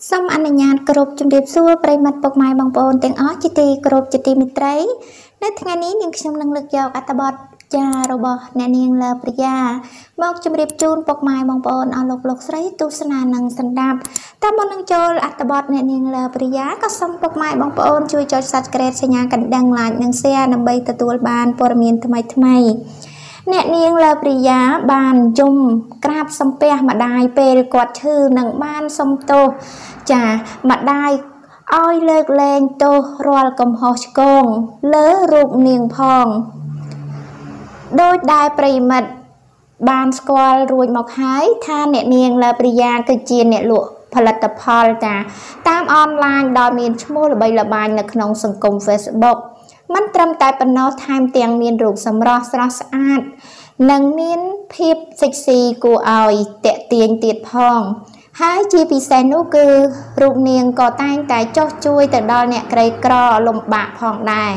Some អនុញ្ញាតគ្រប់ជំរាបសួរប្រិយមិត្តពុកម៉ែបងប្អូនទាំងអស់ជាទីគោរពជាទីមេត្រីនៅថ្ងៃនេះនាងខ្ញុំនឹងលើកយកអត្ថបទចារបស់អ្នកនាងលើព្រាយាមកជម្រាបជូនពុកម៉ែបងប្អូនអស់លោកស្រីទស្សនានិងសន្តាប់តាមមុននឹងចូលអត្ថបទអ្នកនាងលើព្រាយាក៏សូមពុកម៉ែបងប្អូនជួយចុច Subscribe សញ្ញាកណ្ដឹង Like និង Share ដើម្បីទទួលបានព័ត៌មានថ្មីអ្នកនាងលើព្រាយាបានយំក្រាបសំពះម្ដាយពេលគាត់ឈឺនិងបានសុំទោសចាម្ដាយឲ្យលើកលែងទោសរាល់កំហុសឆ្គងលើរូបនាងផងដោយដែលប្រិមិត្តបានស្គាល់រួចមកហើយថាអ្នកនាងលើព្រាយាគឺជាអ្នកលក់ផលិតផលតាមអនឡាញដោយមានឈ្មោះល្បីល្បាញនៅក្នុងសង្គម Facebook មិនត្រឹមតែប៉ុណ្ណោះថែមទាំងមានរូបសម្រស់ស្រស់ស្អាតនិងមានភាពសិចស៊ីគួរឲ្យតាក់ទាញទៀតផងហើយជាពិសេសនោះគឺរូបនាងក៏តែងតែចុះជួយទៅដល់អ្នកក្រីក្រលំបាកផងដែរ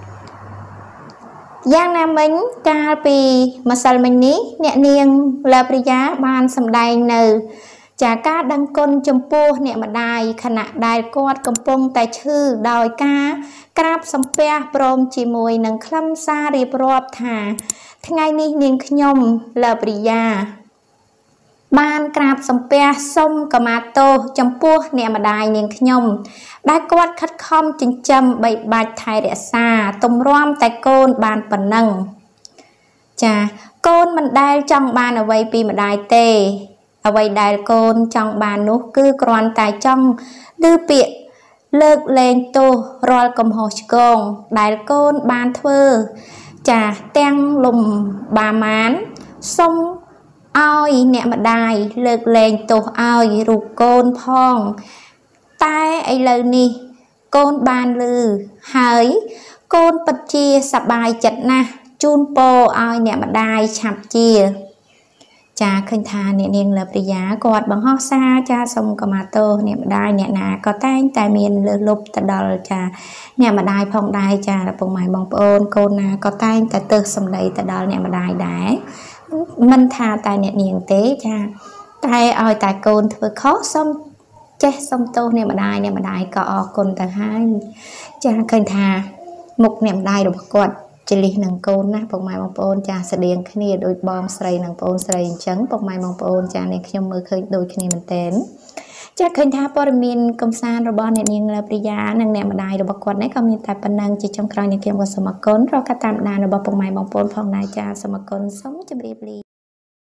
យ៉ាងណាមិញកាលពីម្សិលមិញនេះអ្នកនាងលើព្រាយាបានសម្ដែងនៅចាការដឹងគុណចំពោះអ្នកម្ដាយខណៈដែលគាត់កំពុងតែឈឺដោយការក្រាបសំពះព្រមជាមួយនឹងខ្លឹមសាររៀបរាប់ថាថ្ងៃនេះនាងខ្ញុំលើព្រាយាបានក្រាបសំពះសុំខមាទោសចំពោះអ្នកម្ដាយនាងខ្ញុំដែលគាត់ខិតខំចិញ្ចឹមបីបាច់ថែរក្សាទម្រាំតែកូនបានប៉ុណ្ណឹងចាកូនមិនដែលចង់បានអ្វីពីម្ដាយទេអ្វីដែលកូនចង់បាននោះគឺគ្រាន់តែចង់ឮពាក្យលើកលែងទោសរាល់កំហុសឆ្គងដែលកូនបានធ្វើចាទាំងលំបាម៉ានសុំឲ្យអ្នកម្ដាយលើកលែងទោសឲ្យរូបកូនផងតែឥឡូវនេះកូនបានឮហើយកូនពិតជាសប្បាយចិត្តណាស់ជូនពរឲ្យអ្នកម្ដាយឆាប់ជាចាឃើញថាអ្នកនាងលើព្រាយាគាត់បង្ហោះសារចាសុំខមាទោសអ្នកម្ដាយអ្នកណាក៏តែងតែមានលើសលប់ទៅដល់ចាអ្នកម្ដាយផងដែរចាពុកម៉ែបងប្អូនកូនណាក៏តែងតែទើសសម្ដីទៅដល់អ្នកម្ដាយដែរមិនថាតែអ្នកនាងទេចាតែឲ្យតែកូនធ្វើខុសសុំចេះសុំទោសអ្នកម្ដាយក៏អរគុណទៅហើយចាឃើញថាមុខអ្នកម្ដាយរបស់គាត់ចលិះនឹងកូនណាពុកម៉ែបងប្អូនចាស្តៀងគ្នាដូចបងស្រីនិងប្អូនស្រីអញ្ចឹងពុកម៉ែបងប្អូនចានេះខ្ញុំមើលឃើញដូចគ្នាមែនទែនចាឃើញថាព័ត៌មានកំសាន្តរបស់អ្នកនាងលើព្រាយានិងអ្នកម្ដាយរបស់គាត់នេះក៏មានតែប៉ុណ្ណឹងជាចុងក្រោយនេះខ្ញុំក៏សូមអរគុណរកការតាមដានរបស់ពុកម៉ែបងប្អូនផងដែរចាសូមអរគុណសូមជម្រាបលា